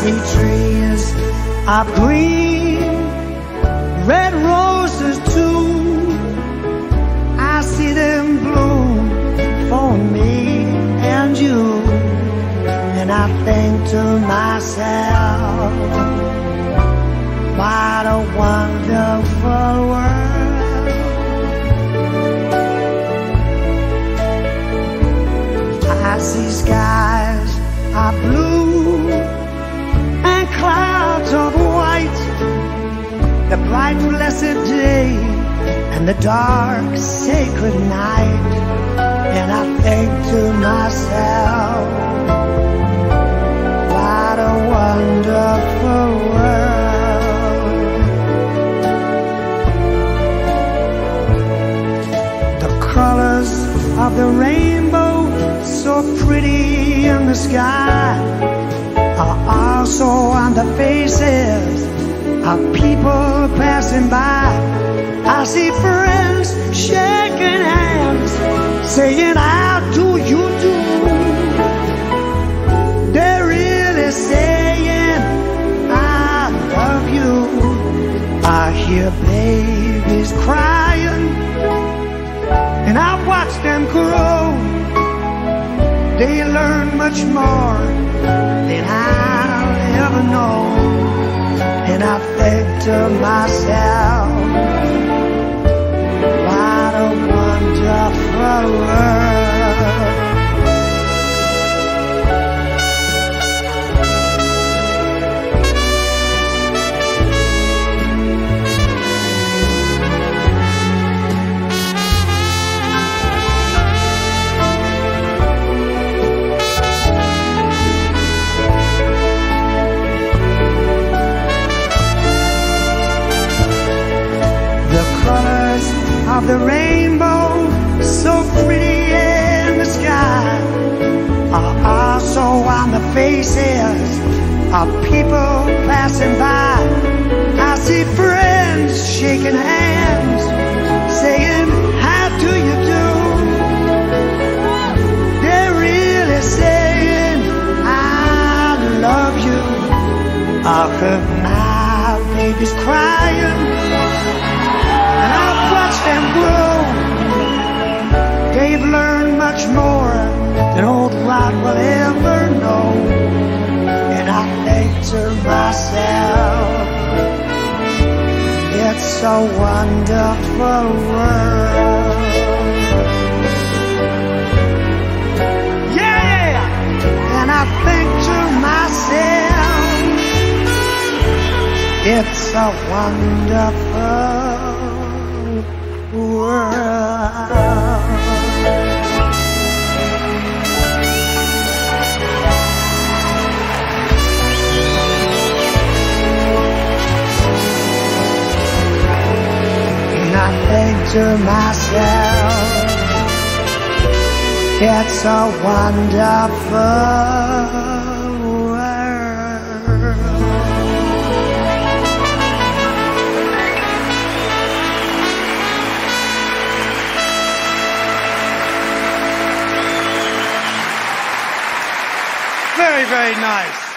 see trees of green, red roses too. I see them bloom for me and you. And I think to myself, what a wonderful world. I see skies are blue and clouds of white, the bright blessed day and the dark sacred night. And I think to myself, what a wonderful world. The colors of the rainbow, so pretty in the sky, are also on the faces of people passing by. I see friends shaking hands, saying, how do you do? They're really saying, I love you. I hear babies crying, and I watch them grow. They learn much more than I'll ever know. And I think to myself, what a wonderful world. Of the rainbow, so pretty in the sky, are also on the faces of people passing by. I see friends shaking hands, saying, how do you do? They're really saying, I love you. I heard my babies crying, and I've watched them grow. They've learned much more than old Rod will ever know. And I think to myself, it's a wonderful world. Yeah! And I think to myself, it's a wonderful world. And I think to myself, it's a wonderful Very, very nice.